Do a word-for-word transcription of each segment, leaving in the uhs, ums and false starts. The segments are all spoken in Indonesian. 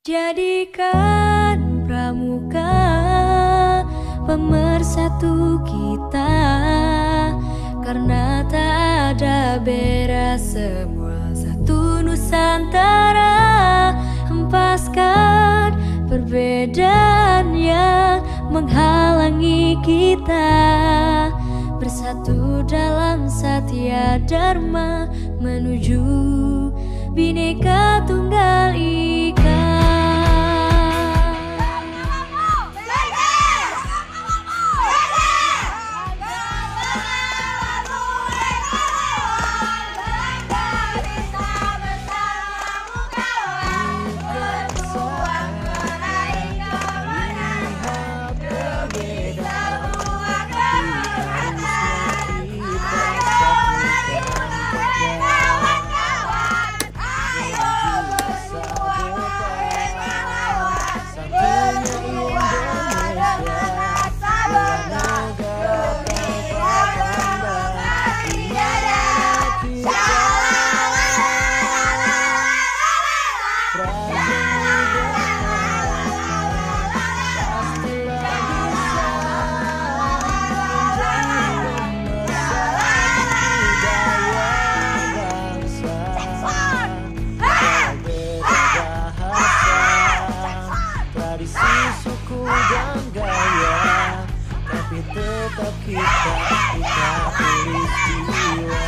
Jadikan pramuka pemersatu kita, karena tak ada beda, semua satu Nusantara. Hempaskan perbedaan yang menghalangi kita, bersatu dalam Satya Dharma menuju Bhinneka Tunggal Ika. Tetap kita, kita tulis jiwa.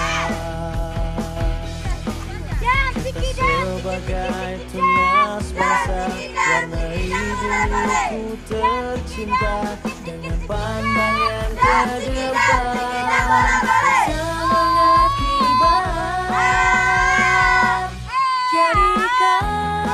Kita sebagai tunas bangsa, warnai bumiku tercinta dengan pandangan ke depan. Semangat kibar, jadikan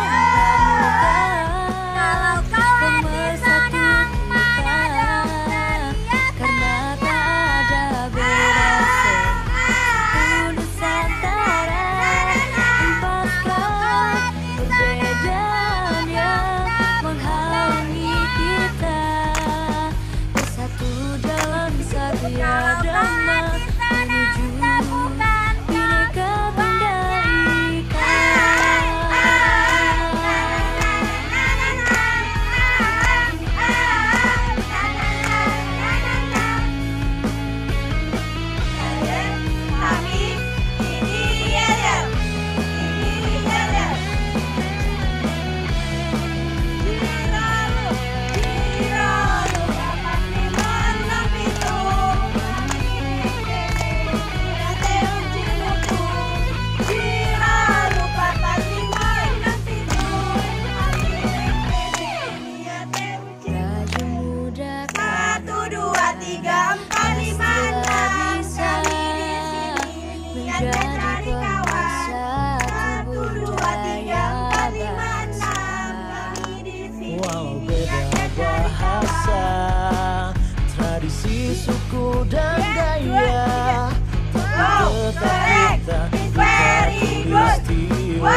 suku dan gaya, tetap kita, kita tulis jiwa.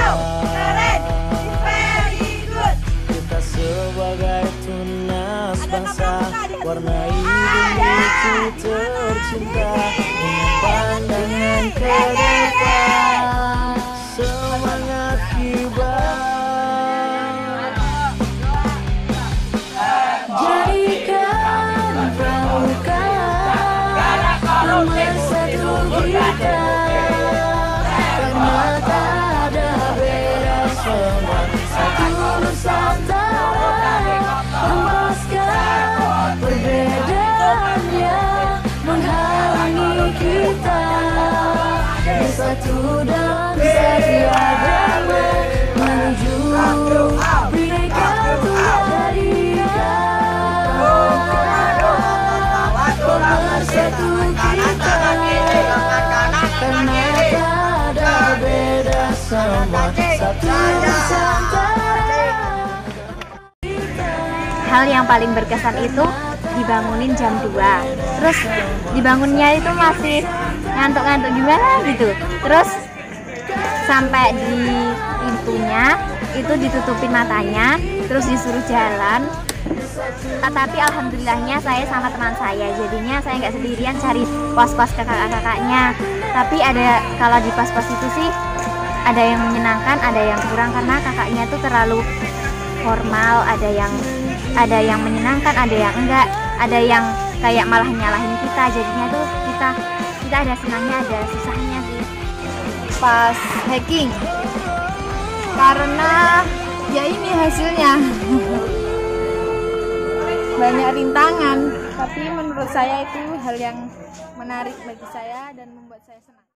Kita sebagai tunas bangsa, warnai bumiku tercinta dengan pandangan ke depan. Semangat kibar. Pemersatu kita, karena tak ada beda, semua satu Nusantara. Hempaskan perbedaan yang menghalangi kita, bersatu dalam Satya Dharma menuju Bhinneka Tunggal Ika. Pemersatu kita, karena tak ada beda, semua satu Nusantara. Hal yang paling berkesan itu dibangunin jam dua, terus dibangunnya itu masih ngantuk-ngantuk gimana gitu, terus sampai di pintunya itu ditutupin matanya, terus disuruh jalan. Tapi alhamdulillahnya saya sama teman saya, jadinya saya nggak sendirian cari pos-pos ke kakak-kakaknya. Tapi ada, kalau di pos-pos itu sih ada yang menyenangkan, ada yang kurang, karena kakaknya tuh terlalu formal, ada yang ada yang menyenangkan, ada yang enggak, ada yang kayak malah nyalahin kita. Jadinya tuh kita kita ada senangnya, ada susahnya sih pas hacking, karena ya ini hasilnya banyak rintangan, tapi menurut saya itu hal yang menarik bagi saya dan membuat saya senang.